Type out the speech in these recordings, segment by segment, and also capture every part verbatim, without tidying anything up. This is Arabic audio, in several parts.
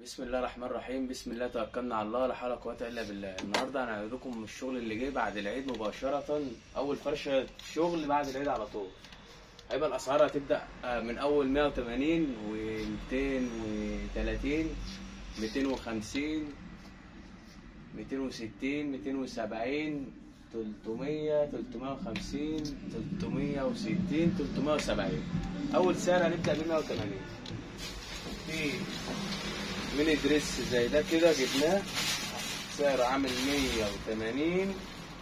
بسم الله الرحمن الرحيم. بسم الله توكلنا على الله، لا حول ولا قوه الا بالله. النهارده هنعرض لكم الشغل اللي جاي بعد العيد مباشره، اول فرشه شغل بعد العيد على طول. هيبقى الاسعار هتبدا من اول مية وتمانين وميتين وتلاتين ميتين وخمسين ميتين وستين ميتين وسبعين تلتمية تلتمية وخمسين تلتمية وستين تلتمية وسبعين. اول سعر هنبدا ب مية وتمانين. في ميني دريس زي ده كده جبناه، سعره عامل مية وتمانين،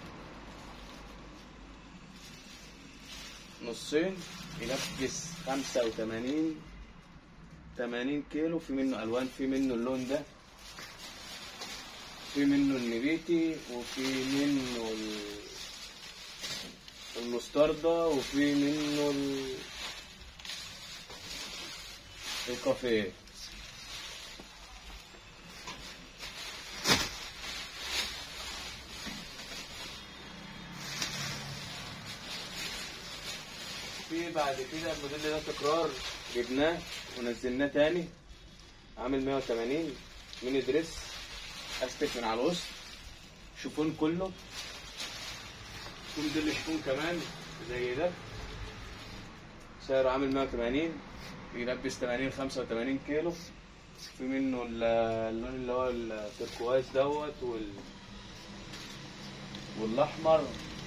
نصين، يلبس خمسة وتمانين، تمانين كيلو. في منه الوان، في منه اللون ده، في منه النبيتي، وفي منه المستردة، وفي منه الكافيه. في بعد كده الموديل ده تكرار، جبناه ونزلناه تاني، عامل مية وتمانين، ميني دريس، استك من على الوسط، شوفون كله، في موديل شوفون كمان زي ده، سعره عامل مية وتمانين، بيلبس تمانين خمسة وتمانين كيلو. في منه اللون اللي هو التركواز دوت وال والاحمر،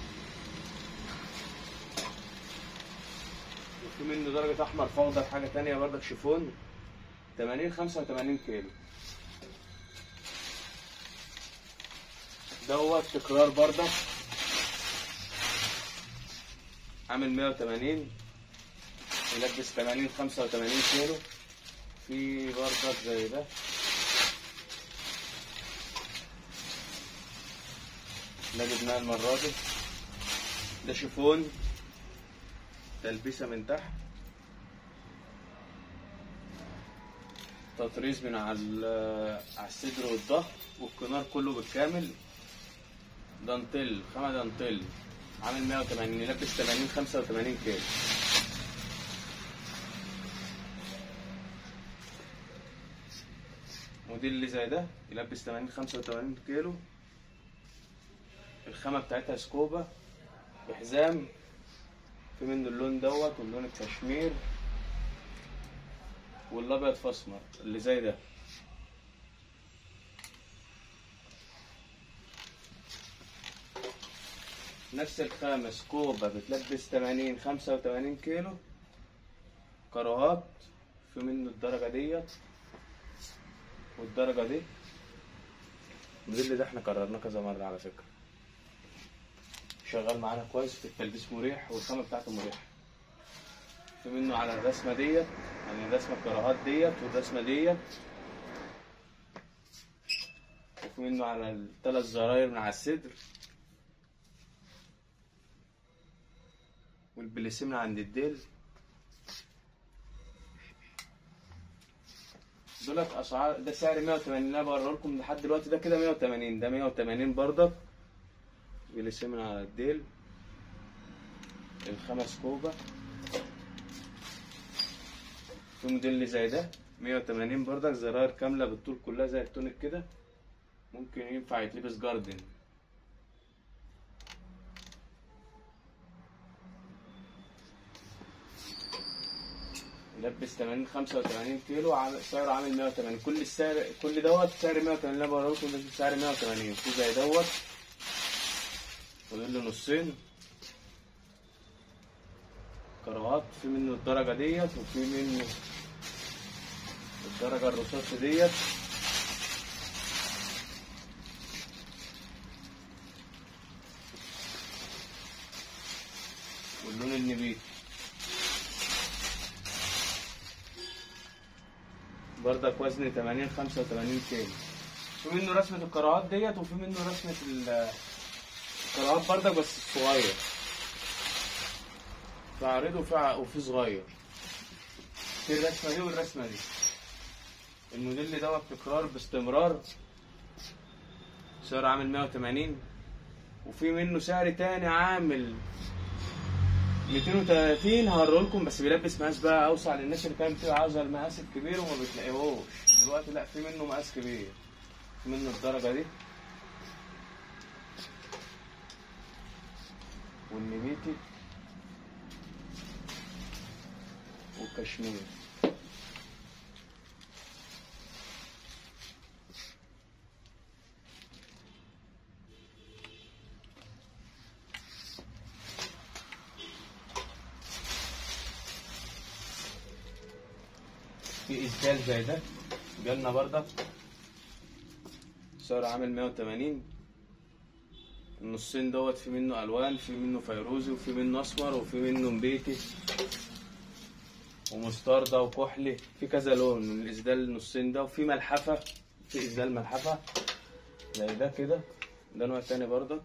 وفي منه درجة احمر فوضى حاجة تانية بردك شيفون، تمانين خمسة وتمانين كيلو. دوت تكرار بردك، عامل مية وتمانين، يلبس تمانين خمسة وتمانين كيلو. في بردك زي ده، ده جبناه المرة دي، ده شيفون، تلبيسة من تحت، تطريز من على على الصدر والظهر والكنار كله بالكامل، دانتيل، خامة دانتيل، عامل مية وتمانين، يلبس تمانين خمسة وتمانين كيلو. موديل اللي زي ده يلبس تمانين خمسة وتمانين كيلو. الخامة بتاعتها سكوبا بحزام، في منه اللون دوت واللون الكشمير والابيض فاسمر اللي زي ده. نفس الخامة سكوبا بتلبس تمانين خمسة وتمانين كيلو. كراهات، في منه الدرجة ديت والدرجة دي. الموديل ده احنا كررناه كذا مرة على فكرة، شغال معانا كويس في التلبيس، مريح، والخامة بتاعته مريحة. في منه على الرسمة ديت، يعني الرسمة الكراهات ديت والرسمة ديت، وفي منه على الثلاث زراير من على الصدر، والبليسيه من عند الديل. دولت اسعار، ده سعر مية وتمانين اللي انا بوريه لكم لحد دلوقتي، ده كده مية وتمانين، ده مية وتمانين بردك، بليسيه من على الديل، الخامة سكوبا. في موديل اللي زي ده مية وتمانين بردك، زراير كاملة بالطول كلها زي التونيك كده، ممكن ينفع يتلبس جاردن. يلبس تمانين خمسة وتمانين كيلو، سعره عامل مية وتمانين. كل السعر كل دوت سعر مية وتمانين اللي انا بوريه لكم، ده سعر مية وتمانين. في زي دوت ودول نصين كراهات، في منه الدرجة ديت وفي منه الدرجة الرصاص ديت، واللون النبيتي بردك، وزن تمانين خمسة وتمانين كيلو. في منه رسمة الكراهات ديت، وفي منه رسمة الكراهات بردك بس الصغير، في عريض وفي وفي صغير. في الرسمة دي والرسمة دي. الموديل دوت تكرار باستمرار، سعره عامل مية وتمانين. وفي منه سعر تاني عامل ميتين وتلاتين هوريهولكم، بس بيلبس مقاس بقى اوسع للناس اللي كانت بتبقى عاوزه المقاس الكبير وما بتلاقيهوش دلوقتي. لا، في منه مقاس كبير، في منه الدرجه دي والنبيتي والكشمير. في اسدال زي ده جالنا بردك سعره عامل مية وتمانين. النصين دوت في منه الوان، في منه فيروزي وفي منه اسمر وفي منه مبيتي ومستردة وكحلي، في كذا لون من الاسدال النصين ده. وفي ملحفه، في اسدال ملحفه زي ده كده، ده نوع تاني بردك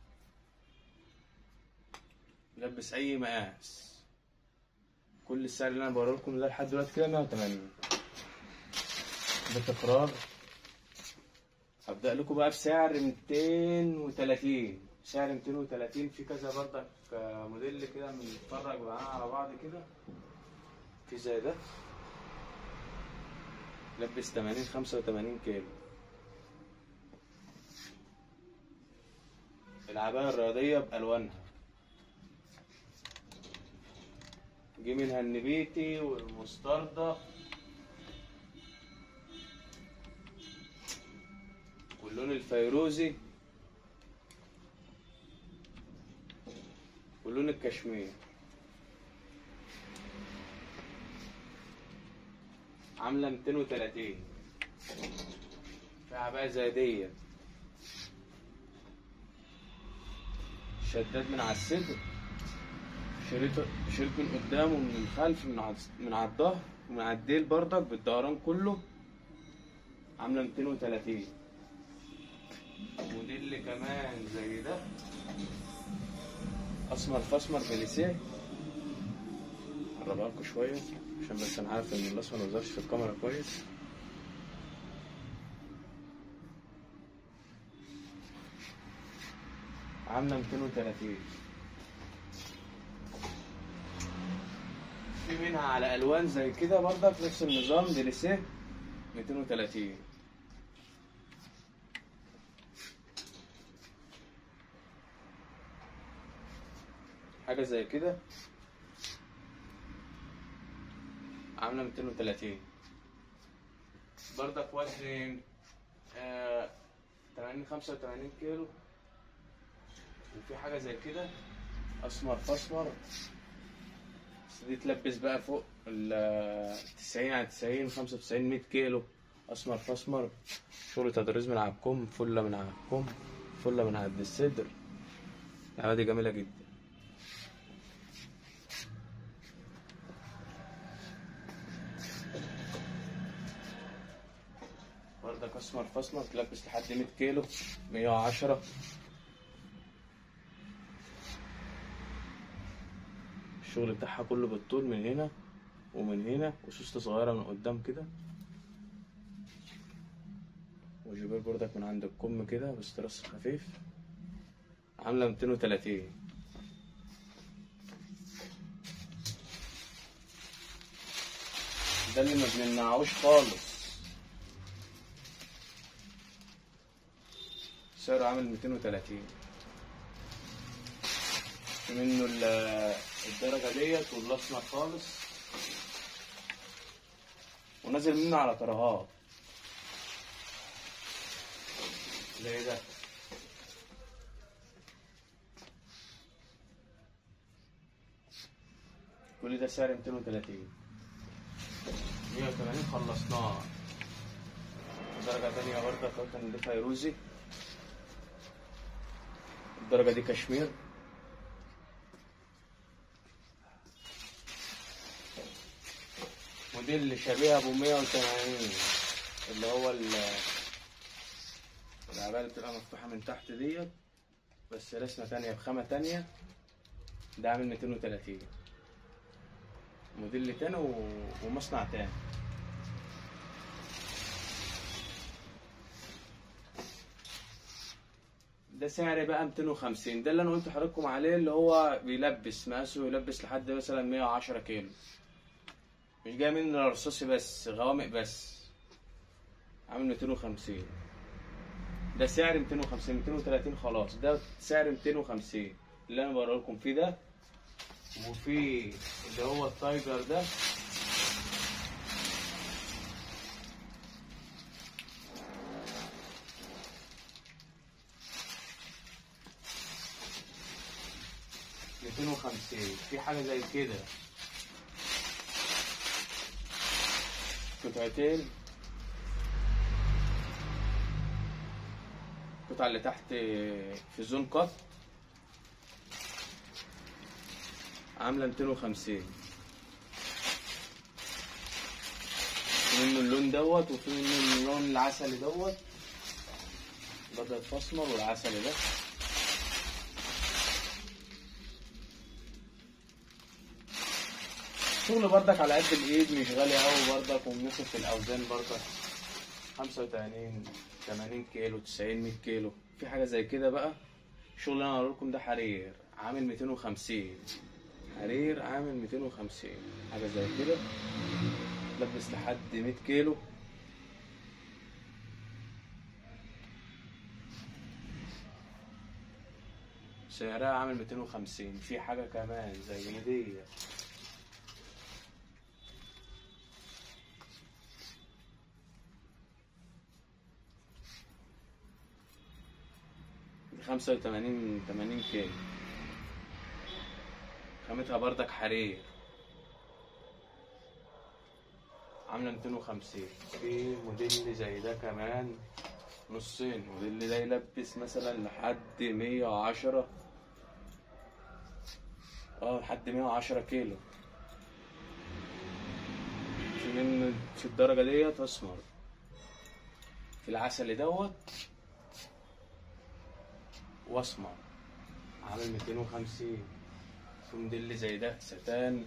يلبس اي مقاس. كل السعر اللي انا بوريلكم ده لحد دلوقتي كده مية وتمانين. ده تكرار. هبدأ لكم بقى بسعر ميتين وتلاتين. سعر ميتين وتلاتين في كذا بردك موديل كده بنتفرج معاه على بعض كده. في زي ده لبس تمانين خمسة وتمانين كيلو. العباية الرياضية بألوانها، جه منها النبيتي والمستردة واللون الفيروزي واللون الكشمير. عاملة ميتين وتلاتين. في عباية زي ديت شداد من على الصدر، شريط شريط من قدام ومن الخلف، من على من على الظهر ومن على الديل بردك بالدوران كله. عاملة ميتين وتلاتين. موديل كمان زي ده اسمر فاسمر بليسيه. اقربها لكم شويه عشان بس انا عارف ان الاسمر مظهرش في الكاميرا كويس. عامله ميتين وتلاتين. في منها على الوان زي كده برضك نفس النظام بليسيه ميتين وتلاتين. حاجه زي كده عامله ميتين وتلاتين برضك وزن آه تمانين خمسة وتمانين كيلو. وفي حاجه زي كده اسمر فاسمر، بس دي تلبس بقى فوق ال تسعين على تسعين خمسة وتسعين مية كيلو. اسمر فاسمر، شغل تطريز من على الكم، فله من على الكم، فله من عند الصدر. العباية دي جميله جدا. بردك اسمر فاسمر تلبس لحد مية كيلو، مية وعشرة. الشغل بتاعها كله بالطول من هنا ومن هنا، وسوسته صغيره من قدام كده، وجبال بردك من عند الكم كده بس ترس خفيف. عامله ميتين وتلاتين. ده اللي ما بنمنعوش خالص، سعره عامل ميتين وتلاتين. في منه الدرجة ديت والأسمر خالص، ونازل منه على طرهات زي ده. كل ده سعر ميتين وتلاتين. مية وتمانين خلصناه. درجة تانية برضه كان دي فيروزي، الدرجة دي كشمير. موديل اللي شبيه ابو مية وتمانين، اللي هو العباية اللي بتبقى مفتوحة من تحت ديت بس رسمة تانية بخامة تانية. ده عامل ميتين وتلاتين. موديل تاني ومصنع تاني. ده ده سعر بقى ميتين وخمسين. ده اللي انا قلت لحضراتكم عليه، اللي هو بيلبس مقاسه يلبس لحد مثلا مية وعشرة كيلو، مش جاي منه رصاصي بس، غوامق بس، عامل ميتين وخمسين. ده سعر ميتين وخمسين، ميتين وتلاتين خلاص. ده سعر ميتين وخمسين اللي انا بوريه لكم فيه ده. وفي اللي هو التايجر ده ميتين وخمسين. في حاجة زي كده قطعتين، القطعة اللي تحت في زون قط عاملة ميتين وخمسين. في منه اللون دوت، وفي منه اللون العسلي دوت، الابيض فاسمر والعسلي ده. شغل بردك على قد الايد، مش غالي اوي بردك، ومناسب في الاوزان بردك، خمسة وتمانين تمانين كيلو تسعين مية كيلو. في حاجة زي كده بقى. الشغل اللي انا هقولكم ده حرير عامل ميتين وخمسين، حرير عامل ميتين وخمسين. حاجة زي كده لبس لحد مية كيلو. سعرها عامل ميتين وخمسين. في حاجة كمان زي دي خمسة وتمانين تمانين كيلو، خامتها بردك حرير، عاملة ميتين وخمسين. في موديل زي ده كمان نصين، موديل ده يلبس مثلا لحد مية وعشرة، اه لحد مية وعشرة كيلو. في من في الدرجة ديت اسمر، في العسل دوت واسمر، عامل ميتين وخمسين. في موديل زي ده ستان،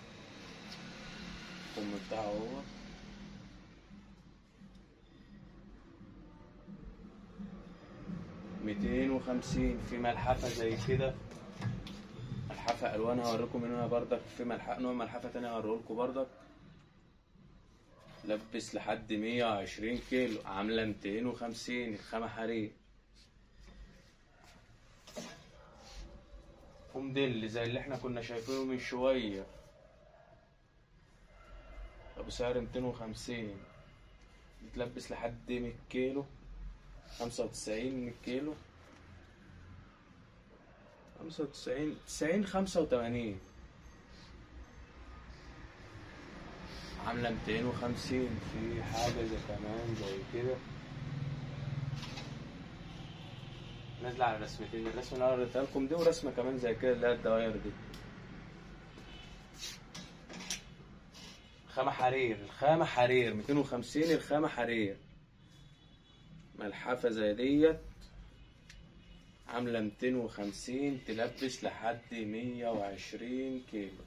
الكم بتاعه هو ميتين وخمسين. في ملحفة زي كده، ملحفة ألوان هوريكم منها بردك. في ملحفة نوع ملحفة تانية هوريلكوا بردك، لبس لحد مية وعشرين كيلو، عاملة ميتين وخمسين. الخامة حرير. موديل زي اللي احنا كنا شايفينه من شوية أبو سعر ميتين وخمسين، بتلبس لحد مية كيلو، خمسة وتسعين مية كيلو، خمسة وتسعين تسعين خمسة وتمانين، عاملة ميتين وخمسين. في حاجة زي كمان زي كده نازلة على رسمتين، الرسمة اللي أنا وريتها لكم دي ورسمة كمان زي كده اللي هي الدواير دي. خامة حرير، الخامة حرير ميتين وخمسين، الخامة حرير. ملحفة زي ديت عاملة ميتين وخمسين، تلبس لحد مية وعشرين كيلو.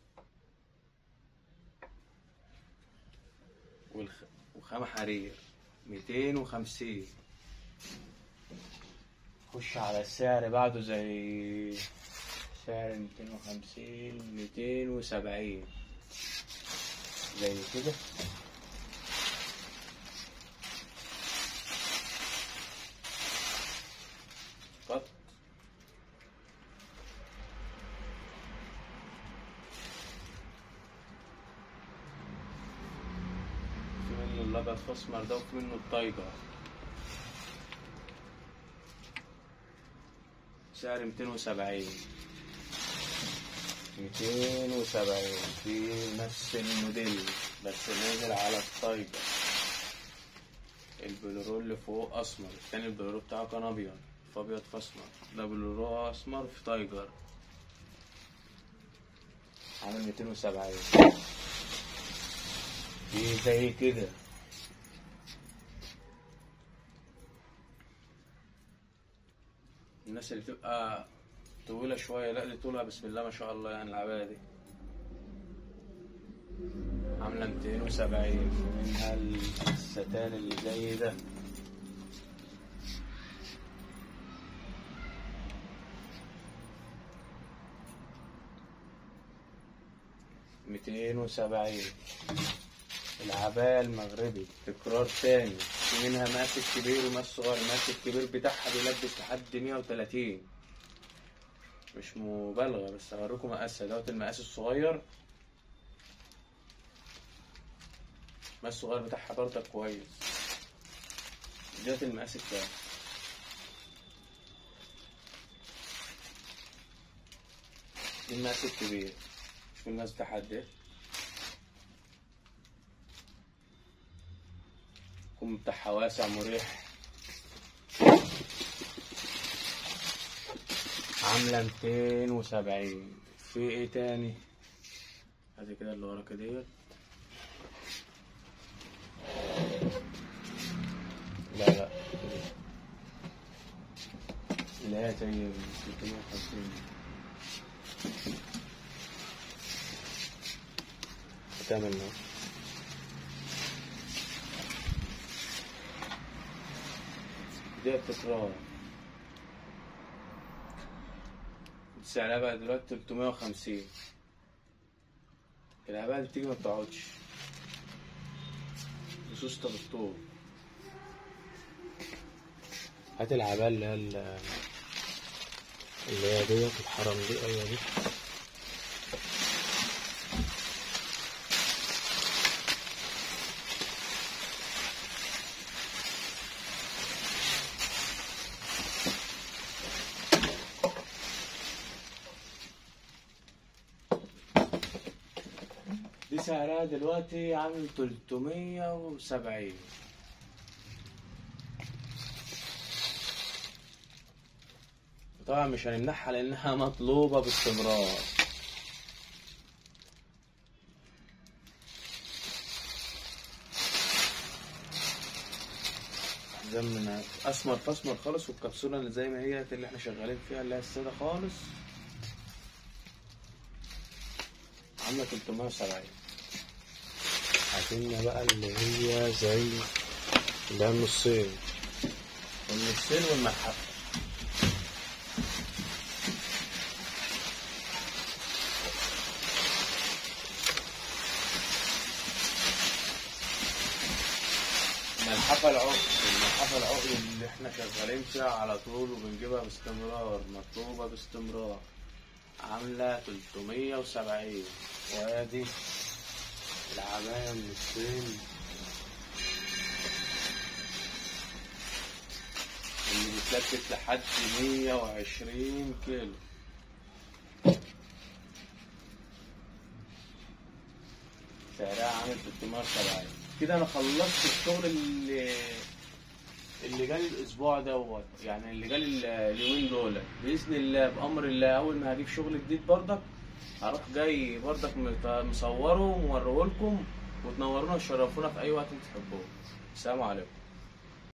والخ... وخامة حرير ميتين وخمسين. خش على السعر بعده زي سعر ميتين وخمسين، ميتين وسبعين زي كده. قط في منه الابيض الاسمر ده، وفي منه التايجر. سعر ميتين وسبعين، ميتين وسبعين. في نفس الموديل بس نازل على التايجر. البلورو اللي فوق اسمر، التاني البلورو بتاعه كان ابيض، في ابيض في اسمر. ده بلورو اسمر في تايجر، عامل ميتين وسبعين. في زي كده الناس اللي بتبقى طويلة شوية، لا دي طولها بسم الله ما شاء الله، يعني العباية دي عاملة ميتين وسبعين. منها الستان اللي زي ده ميتين وسبعين. العباية المغربي تكرار تاني، في منها مقاس كبير ومقاس صغير. المقاس الكبير بتاعها بيلبس لحد مية وتلاتين، مش مبالغة، بس هوريكم مقاسها. دوت المقاس الصغير، المقاس الصغير بتاعها برضك كويس. دوت المقاس التاني. دي المقاس الكبير، شوف المقاس بتاعها قد ايه. الكم بتاعها واسع مريح. عاملة ميتين وسبعين. في ايه تاني؟ ادي كده اللي وراك ديت. لا لا لا، زي ستمية وخمسين. تمام. دي تكرار، سعرها بقى دلوقتي تلتمية وخمسين. العباية اللي بتيجي مبتقعدش، بسوستة بالطول. هات العباية اللي هي اللي هي ديت الحرم دي. ايوه دي. دي سعرها دلوقتي عامل تلتمية وسبعين. طبعا مش هنمنعها لانها مطلوبة باستمرار. ده من اسمر فاسمر خالص، والكبسولة اللي زي ما هي اللي احنا شغالين فيها اللي هي السادة خالص عاملة تلتمية وسبعين. عايزين بقى اللي هي زي اللي هي النصين، النصين والملحفة. الملحفة العقد، الملحفة العقد اللي احنا شغالين فيها على طول وبنجيبها باستمرار، مطلوبة باستمرار، عاملة تلتمية وسبعين. وادي العباية من الصين اللي بتلبس لحد مية وعشرين كيلو. سعرها عامل تلتمية وسبعين. كده انا خلصت الشغل اللي اللي جالي الاسبوع دوت، يعني اللي جالي اليومين دول باذن الله بامر الله. اول ما هجيب شغل جديد بردك هروح جاي بردك مصوره وموريه لكم، وتنورونا وتشرفونا في اي وقت انتوا تحبوه. السلام عليكم.